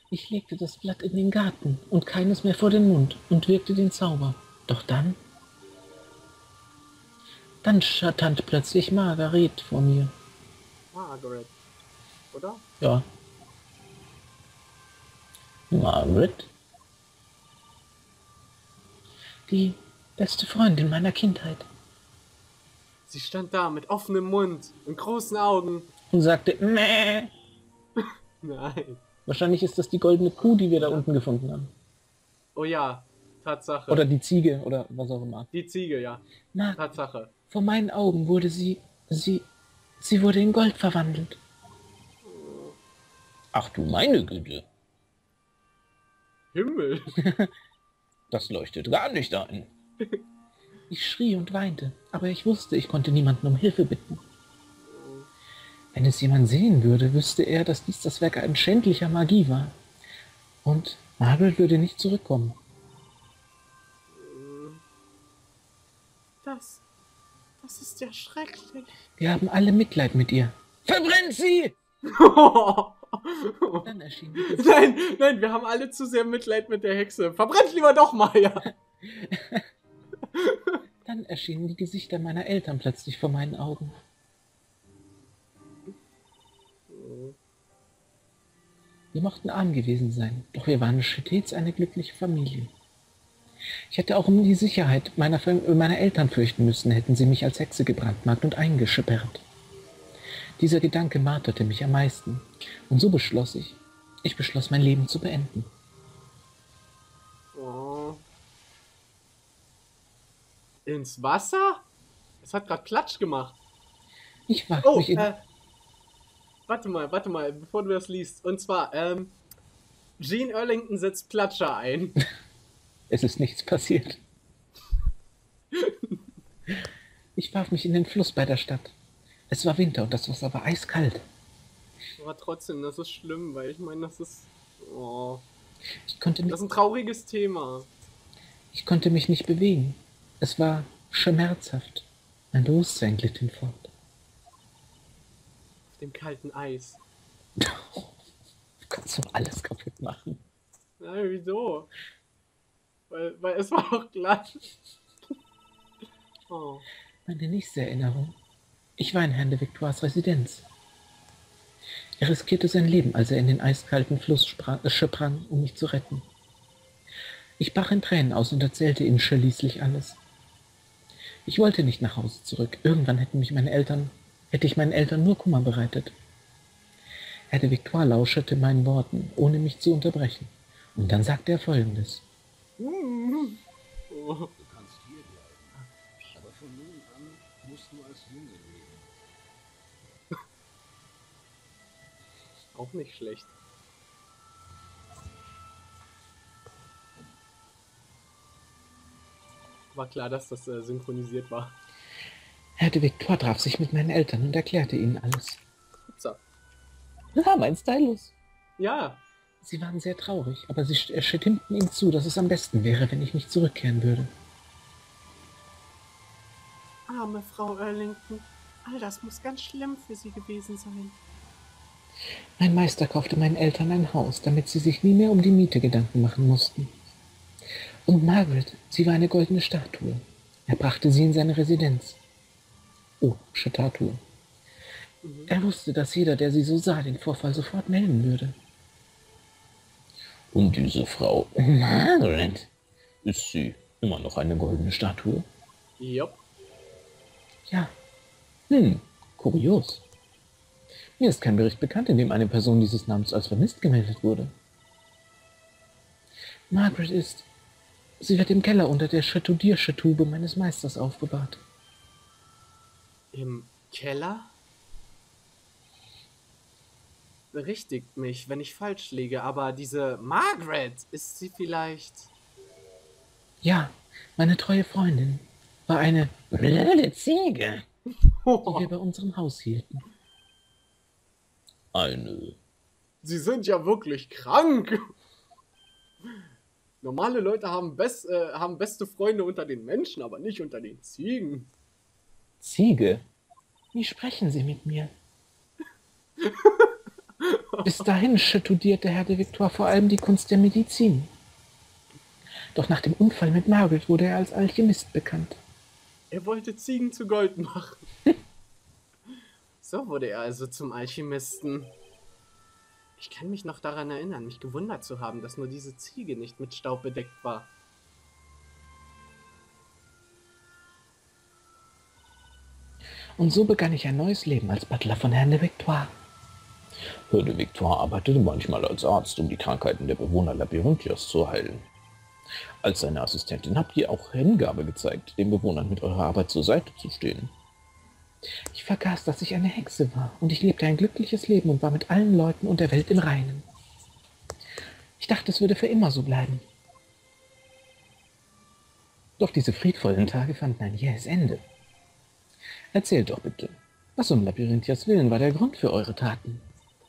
Ich legte das Blatt in den Garten und keines mehr vor den Mund und wirkte den Zauber. Doch dann stand plötzlich Margaret vor mir. Margaret, oder? Ja. Margaret? Die beste Freundin meiner Kindheit. Sie stand da mit offenem Mund und großen Augen. Und sagte, Mäh. Nein. Wahrscheinlich ist das die goldene Kuh, die wir da Oder? unten gefunden haben. Oh ja, Tatsache. Oder die Ziege oder was auch immer. Die Ziege, ja. Margaret, Tatsache. vor meinen Augen wurde sie wurde in Gold verwandelt. Ach du meine Güte. Himmel. Das leuchtet gar nicht ein. Ich schrie und weinte, aber ich wusste, ich konnte niemanden um Hilfe bitten. Wenn es jemand sehen würde, wüsste er, dass dies das Werk ein schändlicher Magie war. Und Margaret würde nicht zurückkommen. Das ist ja schrecklich. Wir haben alle Mitleid mit ihr. Verbrennt sie! Dann erschien die Nein, wir haben alle zu sehr Mitleid mit der Hexe. Verbrennt lieber doch mal, ja. Dann erschienen die Gesichter meiner Eltern plötzlich vor meinen Augen. Wir mochten arm gewesen sein, doch wir waren stets eine glückliche Familie. Ich hätte auch um die Sicherheit meiner Eltern fürchten müssen, hätten sie mich als Hexe gebrandmarkt und eingesperrt. Dieser Gedanke marterte mich am meisten, und so beschloss ich beschloss mein Leben zu beenden. Oh. Ins Wasser? Es hat gerade Klatsch gemacht. Ich wagte mich in... Warte mal, bevor du das liest. Und zwar, Jean Erlington setzt Platscher ein. Es ist nichts passiert. Ich warf mich in den Fluss bei der Stadt. Es war Winter und das Wasser war eiskalt. Aber trotzdem, das ist schlimm, weil ich meine, das ist... Oh. Das ist ein trauriges Thema. Ich konnte mich nicht bewegen. Es war schmerzhaft. Mein Bewusstsein glitt hinfort. Auf dem kalten Eis. Du kannst doch alles kaputt machen. Nein, wieso? Weil es war doch glatt. Oh. Meine nächste Erinnerung. Ich war in Herrn de Victoires Residenz. Er riskierte sein Leben, als er in den eiskalten Fluss sprang, um mich zu retten. Ich brach in Tränen aus und erzählte ihnen schließlich alles. Ich wollte nicht nach Hause zurück. Irgendwann hätte ich meinen Eltern nur Kummer bereitet. Herr de Victoire lauschete meinen Worten, ohne mich zu unterbrechen. Und dann sagte er Folgendes. Oh. Du kannst hier bleiben, aber von nun an musst du als Junge leben. Auch nicht schlecht. War klar, dass das synchronisiert war. Herr de Victoire traf sich mit meinen Eltern und erklärte ihnen alles. Upsa. Ja, mein Stylus. Ja. Sie waren sehr traurig, aber sie stimmten ihm zu, dass es am besten wäre, wenn ich nicht zurückkehren würde. Arme Frau Erlington. All das muss ganz schlimm für sie gewesen sein. Mein Meister kaufte meinen Eltern ein Haus, damit sie sich nie mehr um die Miete Gedanken machen mussten. Und Margaret, sie war eine goldene Statue. Er brachte sie in seine Residenz. Oh, Statue. Er wusste, dass jeder, der sie so sah, den Vorfall sofort melden würde. Und diese Frau Margaret, ist sie immer noch eine goldene Statue? Jupp. Ja. Kurios. Mir ist kein Bericht bekannt, in dem eine Person dieses Namens als vermisst gemeldet wurde. Margaret sie wird im Keller unter der Chatoudier-Tube meines Meisters aufbewahrt. Im Keller? Berichtigt mich, wenn ich falsch liege, aber diese Margaret, ist sie vielleicht... Ja, meine treue Freundin war eine blöde Ziege, die wir bei unserem Haus hielten. Sie sind ja wirklich krank. Normale Leute haben beste Freunde unter den Menschen, aber nicht unter den Ziegen. Ziege? Wie sprechen Sie mit mir? Bis dahin studierte Herr de Victoire vor allem die Kunst der Medizin. Doch nach dem Unfall mit Margaret wurde er als Alchemist bekannt. Er wollte Ziegen zu Gold machen. So wurde er also zum Alchemisten. Ich kann mich noch daran erinnern, mich gewundert zu haben, dass nur diese Ziege nicht mit Staub bedeckt war. Und so begann ich ein neues Leben als Butler von Herrn de Victoire. Herr de Victoire arbeitete manchmal als Arzt, um die Krankheiten der Bewohner Labyrinthias zu heilen. Als seine Assistentin habt ihr auch Hingabe gezeigt, den Bewohnern mit eurer Arbeit zur Seite zu stehen. Ich vergaß, dass ich eine Hexe war, und ich lebte ein glückliches Leben und war mit allen Leuten und der Welt im Reinen. Ich dachte, es würde für immer so bleiben. Doch diese friedvollen Tage fanden ein jähes Ende. Erzählt doch bitte, was um Labyrinthias Willen war der Grund für eure Taten?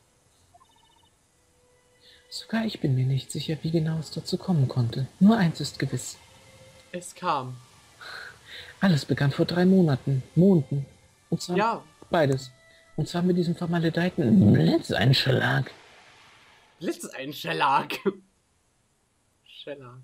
Sogar ich bin mir nicht sicher, wie genau es dazu kommen konnte. Nur eins ist gewiss. Es kam. Alles begann vor 3 Monaten, Monden. Und zwar Ja. beides. Und zwar mit diesem vermaledeiten Blitzeinschlag. Blitzeinschlag. Schellack.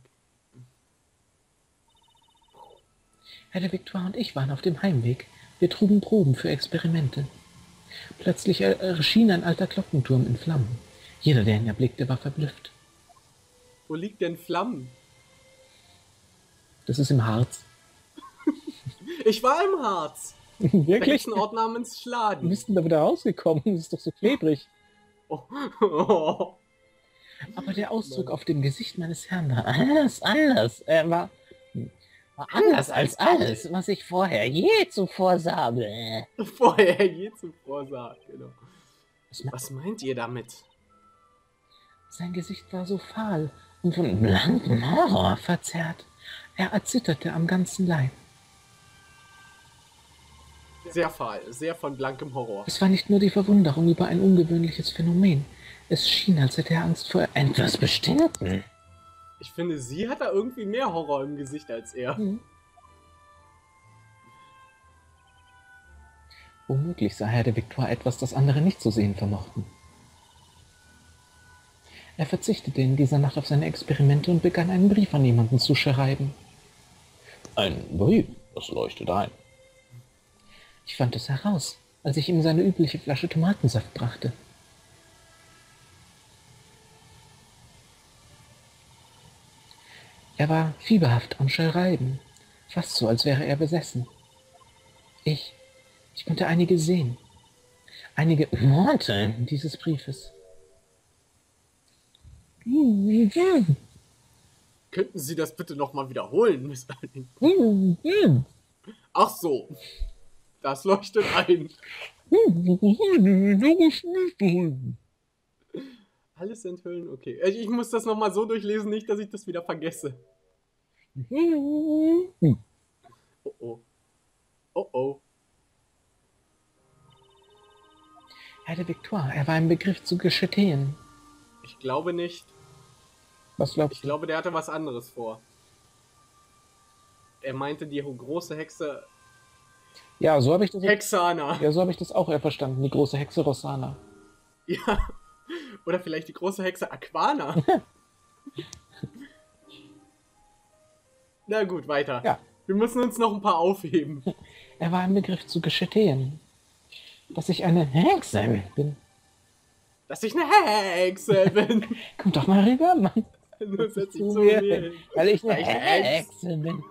Herr de Victoire und ich waren auf dem Heimweg. Wir trugen Proben für Experimente. Plötzlich erschien ein alter Glockenturm in Flammen. Jeder, der ihn erblickte, war verblüfft. Wo liegt denn Flammen? Das ist im Harz. Ich war im Harz. Da Wirklich? gibt's einen Ort namens Wie Schladen. bist du da wieder rausgekommen? Das ist doch so klebrig. Oh. Oh. Aber der Ausdruck auf dem Gesicht meines Herrn war anders. Er war anders als alles, was ich vorher je zuvor sah. Bäh. Vorher je zuvor sah. Genau. Was Was meint ihr damit? Sein Gesicht war so fahl und von blankem Horror verzerrt. Er erzitterte am ganzen Leib. Sehr fahl, sehr von blankem Horror. Es war nicht nur die Verwunderung über ein ungewöhnliches Phänomen. Es schien, als hätte er Angst vor etwas Bestimmten. Ich finde, sie hat da irgendwie mehr Horror im Gesicht als er. Womöglich sah Herr de Victoire etwas, das andere nicht zu sehen vermochten. Er verzichtete in dieser Nacht auf seine Experimente und begann einen Brief an jemanden zu schreiben. Ein Brief, das leuchtet ein. Ich fand es heraus, als ich ihm seine übliche Flasche Tomatensaft brachte. Er war fieberhaft am Schreiben, fast so, als wäre er besessen. Ich konnte einige sehen, einige Worte dieses Briefes. Könnten Sie das bitte nochmal wiederholen, Miss Alling? Ach so. Das leuchtet ein. Alles enthüllen? Okay. Ich muss das nochmal so durchlesen, nicht, dass ich das wieder vergesse. Oh oh. Oh oh. Herr de Victoire, er war im Begriff zu gestehen. Ich glaube nicht. Was glaubst Ich du? glaube, der hatte was anderes vor. Er meinte die große Hexe Ja, so habe ich das. Hexana. Ja, so habe ich das auch eher verstanden. Die große Hexe Rossana. Ja. Oder vielleicht die große Hexe Aquana. Na gut, weiter. Ja. Wir müssen uns noch ein paar aufheben. Er war im Begriff zu gestehen, dass ich eine Hexe bin. Dass ich eine Hexe bin. Komm doch mal rüber, Mann. Nur setz dich Zu zu mir mir hin, hin. weil ich eine Weil ich eine Hexe- Hexe bin.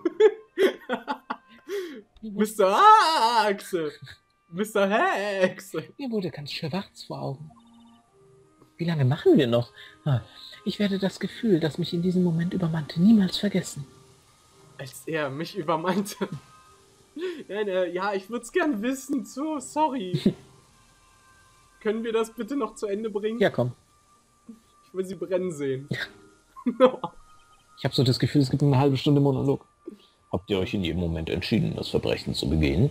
Mr. Hexe. Mr. Hexe. Mir wurde ganz schwarz vor Augen. Wie lange machen wir noch? Ich werde das Gefühl, das mich in diesem Moment übermannte, niemals vergessen. Als er mich übermannte. Nein, ja, ich würde es gern wissen. So, sorry. Können wir das bitte noch zu Ende bringen? Ja, komm. Ich will sie brennen sehen. Ich habe so das Gefühl, es gibt eine halbe Stunde Monolog. Habt ihr euch in jedem Moment entschieden, das Verbrechen zu begehen?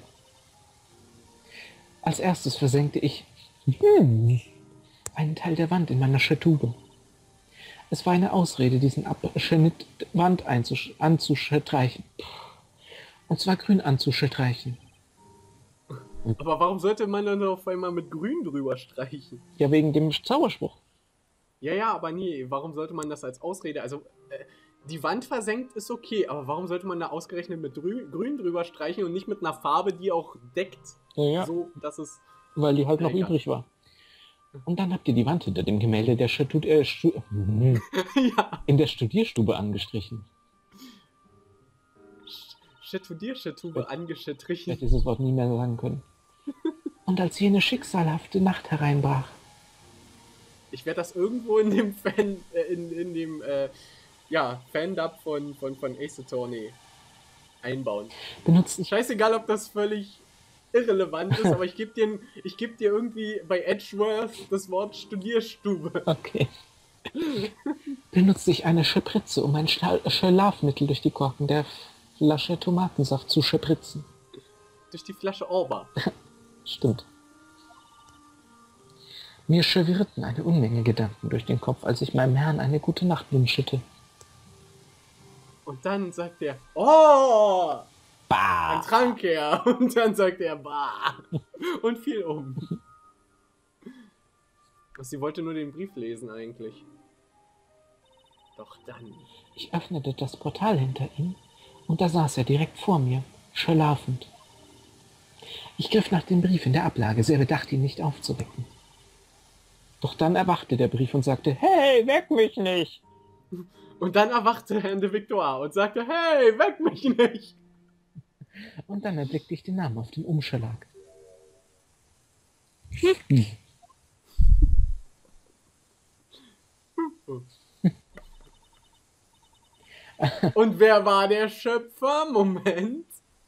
Als erstes versenkte ich einen Teil der Wand in meiner Schatube. Es war eine Ausrede, diesen Abschnitt Wand anzustreichen. Und zwar grün anzustreichen. Aber warum sollte man dann auf einmal mit Grün drüber streichen? Ja, wegen dem Zauberspruch. Ja, aber nee, warum sollte man das als Ausrede? Also, die Wand versenkt ist okay, aber warum sollte man da ausgerechnet mit Grün drüber streichen und nicht mit einer Farbe, die auch deckt? Ja, So, dass es. weil die halt noch Egal. übrig war. Und dann habt ihr die Wand hinter dem Gemälde der Ja, in der Studierstube angestrichen. Chatoudier-Chatube Ich angestrichen. hätte dieses Wort nie mehr sagen können. Und als jene schicksalhafte Nacht hereinbrach, Ich werde das irgendwo in dem Fan-Dub von Ace Attorney einbauen. benutzte ich Scheißegal, ob das völlig irrelevant ist, aber ich geb dir irgendwie bei Edgeworth das Wort Studierstube. Okay. Benutzte ich eine Spritze, um ein Schlafmittel durch die Korken der Flasche Tomatensaft zu spritzen. Durch die Flasche Orba. Stimmt. Mir schwirrten eine Unmenge Gedanken durch den Kopf, als ich meinem Herrn eine gute Nacht wünschete. Und dann sagt er, oh! Bah! Dann trank er. Und dann sagt er, bah! Und fiel um. Sie wollte nur den Brief lesen eigentlich. Doch dann. Ich öffnete das Portal hinter ihm und da saß er direkt vor mir, schlafend. Ich griff nach dem Brief in der Ablage, sehr bedacht, ihn nicht aufzuwecken. Doch dann erwachte der Brief und sagte, hey, weck mich nicht! Und dann erwachte Herr de Victoire und sagte, hey, weck mich nicht! Und dann erblickte ich den Namen auf dem Umschlag. Und wer war der Schöpfer? Moment.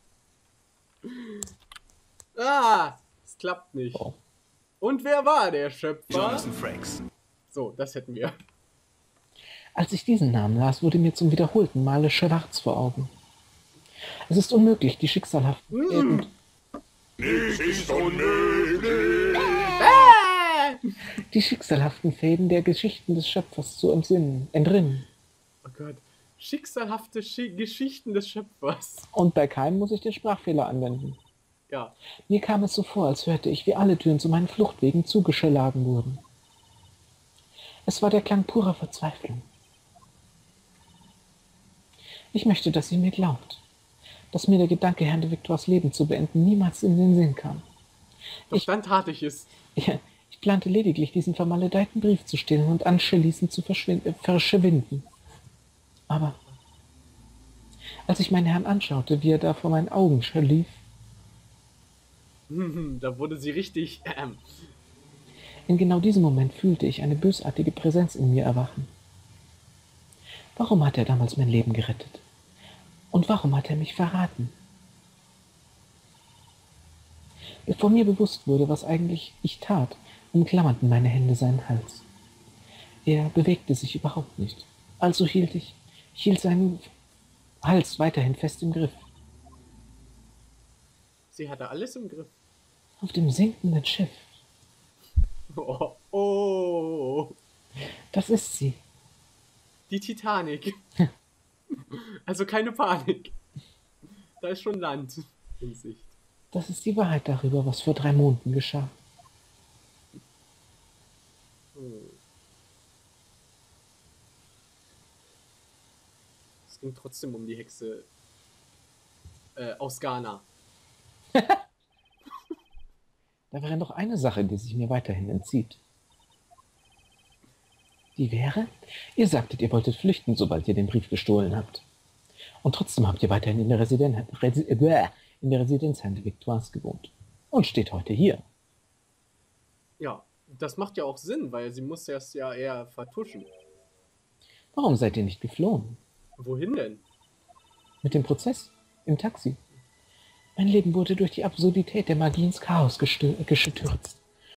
Ah, es klappt nicht. Oh. Und wer war der Schöpfer? Jonathan Frakes. So, das hätten wir. Als ich diesen Namen las, wurde mir zum wiederholten Male schwarz vor Augen. Es ist unmöglich, die schicksalhaften Fäden, Nichts ist unmöglich. die schicksalhaften Fäden der Geschichten des Schöpfers zu entrinnen. Oh Gott. Schicksalhafte Geschichten des Schöpfers. Und bei keinem muss ich den Sprachfehler anwenden. Ja. Mir kam es so vor, als hörte ich, wie alle Türen zu meinen Fluchtwegen zugeschlagen wurden. Es war der Klang purer Verzweiflung. Ich möchte, dass ihr mir glaubt, dass mir der Gedanke, Herrn de Victoires Leben zu beenden, niemals in den Sinn kam. Doch dann tat ich es. Ich plante lediglich, diesen vermaledeiten Brief zu stehlen und anschließend zu verschwinden. Aber als ich meinen Herrn anschaute, wie er da vor meinen Augen lief, Da wurde sie richtig. in genau diesem Moment fühlte ich eine bösartige Präsenz in mir erwachen. Warum hat er damals mein Leben gerettet? Und warum hat er mich verraten? Bevor mir bewusst wurde, was eigentlich ich tat, umklammerten meine Hände seinen Hals. Er bewegte sich überhaupt nicht. Also hielt seinen Hals weiterhin fest im Griff. Sie hatte alles im Griff. Auf dem sinkenden Schiff. Oh, oh. Das ist sie. Die Titanic. Also keine Panik. Da ist schon Land in Sicht. Das ist die Wahrheit darüber, was vor 3 Monaten geschah. Es ging trotzdem um die Hexe aus Ghana. Da wäre noch eine Sache, die sich mir weiterhin entzieht. Die wäre, ihr sagtet, ihr wolltet flüchten, sobald ihr den Brief gestohlen habt. Und trotzdem habt ihr weiterhin in der Residenz Herrn de Victoires gewohnt. Und steht heute hier. Ja, das macht ja auch Sinn, weil sie muss das ja eher vertuschen. Warum seid ihr nicht geflohen? Wohin denn? Mit dem Prozess? Im Taxi? Mein Leben wurde durch die Absurdität der Magie ins Chaos gestürzt.